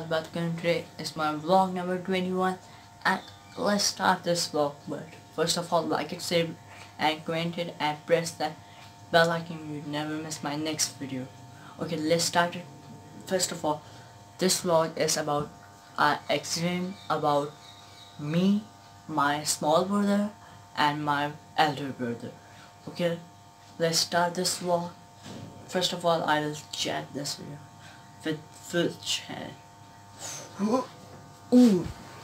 Bhatkan. Today is my vlog number 21 and let's start this vlog. But first of all, like it, save and comment it and press that bell icon. You never miss my next video. Okay, let's start it. First of all, this vlog is about an accident about me, my small brother and my elder brother. Okay, let's start this vlog. First of all, I will chat this video with full chat. Ooh.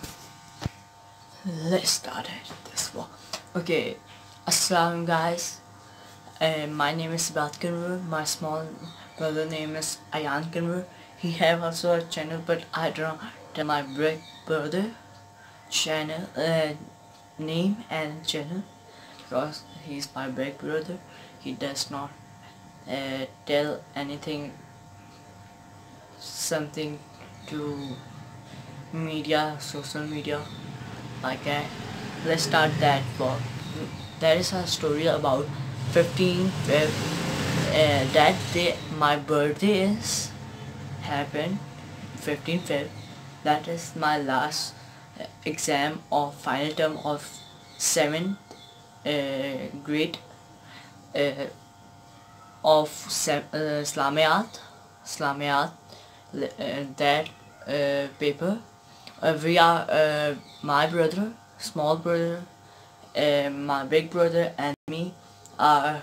Let's start it this vlog. Okay, assalamu guys. My name is Sibat Kanwar. My small brother name is Ayan Kanwar. He have also a channel, but I don't tell my big brother channel name and channel because he's my big brother. He does not tell anything, something to media, social media like that. Let's start that vlog. There is a story about 15 Feb. That day my birthday is happened 15 Feb. That is my last exam of final term of 7th grade of Islamiyat that paper. We are my brother, small brother, my big brother and me are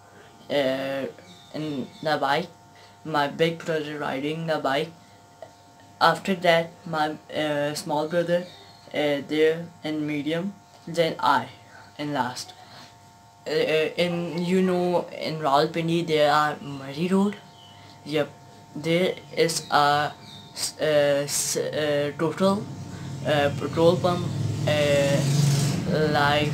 in the bike. My big brother riding the bike. After that my small brother there in medium, then I in last. In in Rawalpindi there are muddy road. Yep, there is a total petrol pump like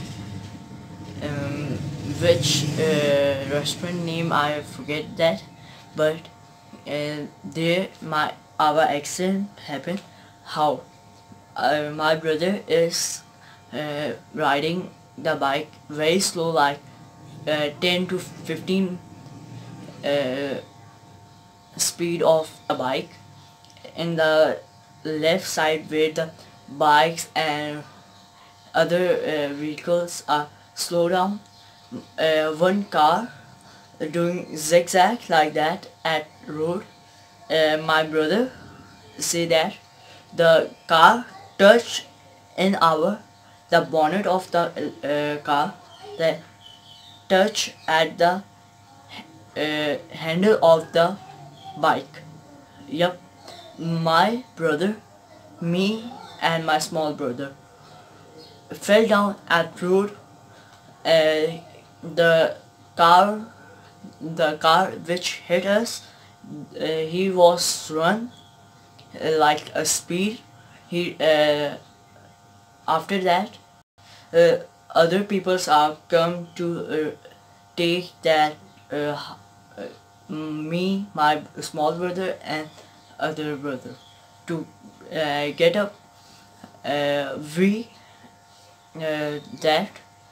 which restaurant name I forget that, but there our accident happened. How my brother is riding the bike very slow, like 10 to 15 speed of the bike. In the left side where the bikes and other vehicles are slow down, one car doing zigzag like that at road. My brother say that the car touched in the bonnet of the car, that touch at the handle of the bike. Yep, my brother, me and my small brother fell down at road. The car which hit us, he was run like a speed. He after that other peoples are come to take that me, my small brother and other brother to get up. We that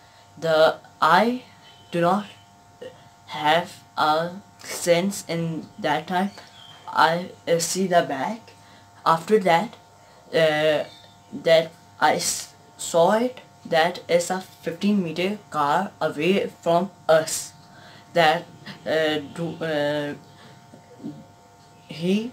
I do not have a sense in that time. I see the back. After that that I saw it, that is a 15-meter car away from us, that he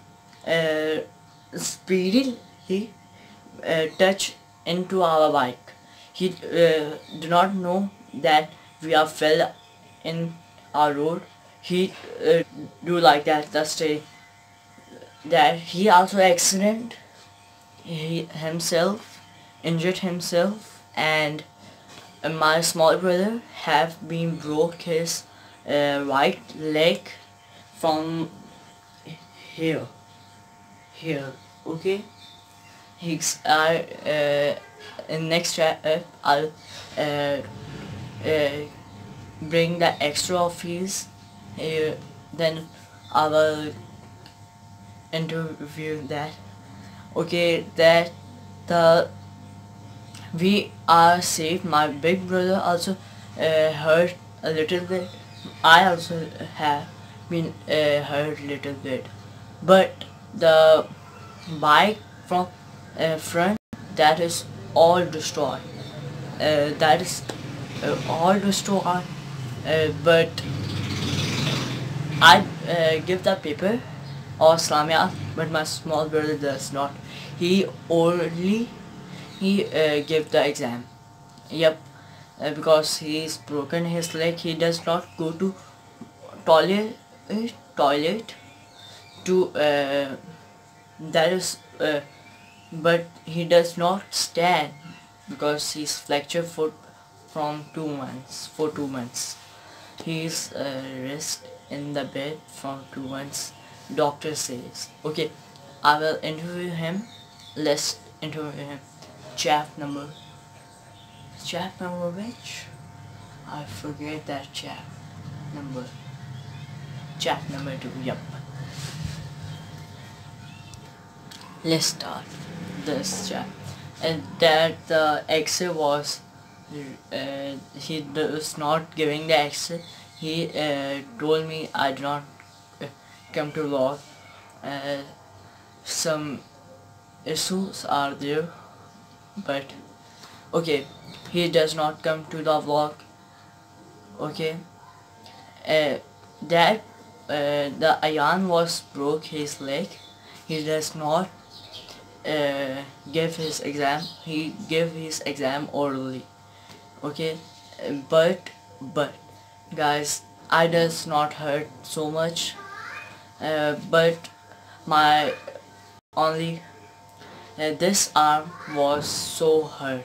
speedily touched into our bike. He do not know that we are fell in our road. He do like that, just that he also accident. He himself injured himself, and my small brother have been broke his right leg from here. Okay, he's in next chapter I'll bring the extra of his. Then I will interview that. Okay, that we are safe. My big brother also hurt a little bit. I also have been hurt a little bit, but the bike from front, that is all destroyed. That is all destroyed. But I give the paper or Samia, but my small brother does not. He only give the exam. Yep, because he is broken his leg. He does not go to toilet to that is but he does not stand because he's fractured foot from 2 months. For 2 months he's rest in the bed for 2 months, doctor says. Okay, I will interview him. Let's interview him. Chap number which? I forget that chap number. Chap number 2, yep. Let's start this chap. And that the X-ray was he was not giving the X-ray. He told me I did not come to vlog. Some issues are there, but okay, he does not come to the vlog. Okay, that the Ayan was broke his leg. He does not give his exam. He gave his exam orally. Okay, but guys, I does not hurt so much. But my only this arm was so hurt.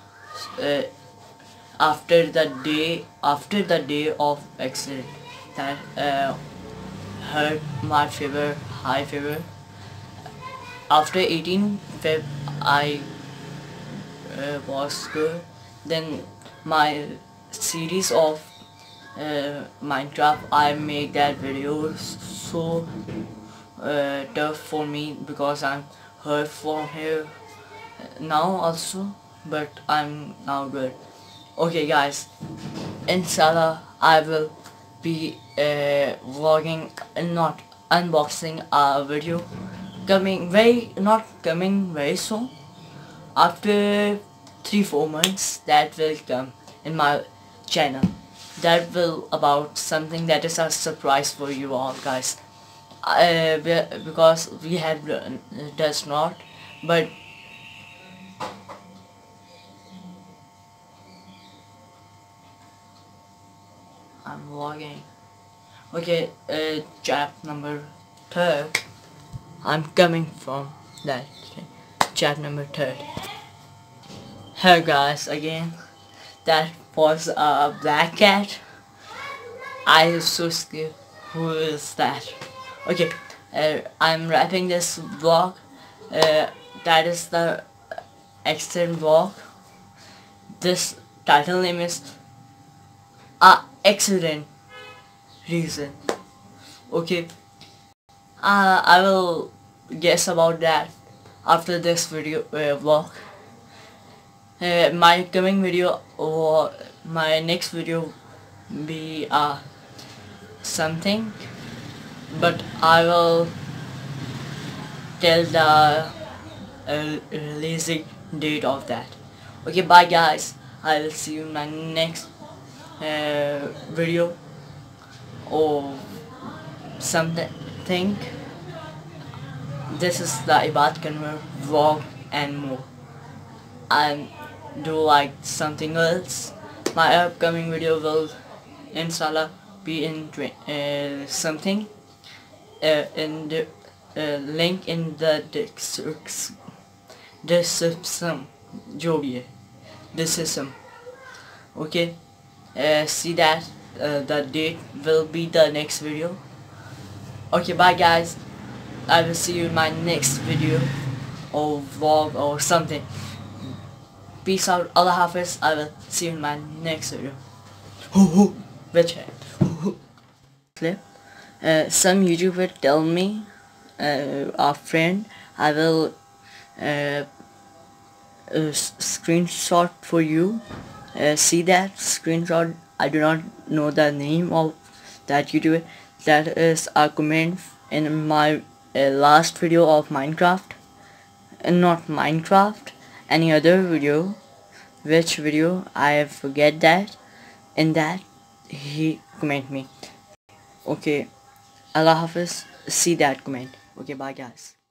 After the day of accident, that hurt my fever, high fever. After 18 Feb I was good. Then my series of Minecraft, I make that video so tough for me because I'm hurt from here now also, but I'm now good. Okay guys, inshallah I will be vlogging, not unboxing a video not coming very soon. After 3-4 months that will come in my channel. That will about something that is a surprise for you all guys. Because we have does not, but I'm vlogging. Okay, chap number 3. I'm coming from that chap number 3. Hey guys, again, that was a black cat. I was so scared. Who is that? Okay, I'm wrapping this vlog. That is the accident vlog. This title name is accident reason. Okay, I will guess about that after this video vlog. My coming video or my next video be something, but I will tell the releasing date of that. Okay, bye guys, I will see you in my next video or something. This is the Ibad Kanwar vlog and more. And do like something else. My upcoming video will inshallah be in something in the link in the description. जो भी है, description. Okay, see that the date will be the next video. Okay, bye guys, I will see you in my next video or vlog or something. Peace out, Allah Hafiz. I will see you in my next video. Which clip? Some YouTuber tell me, a friend, I will screenshot for you. See that screenshot. I do not know the name of that YouTuber. That is a comment in my last video of Minecraft. not Minecraft, any other video, which video I forget that, in that he comment me. Okay, Allah Hafiz, see that comment. Okay, bye guys.